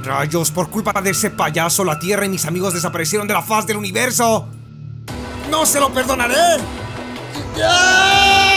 Rayos, por culpa de ese payaso, la Tierra y mis amigos desaparecieron de la faz del universo. ¡No se lo perdonaré! ¡Ya!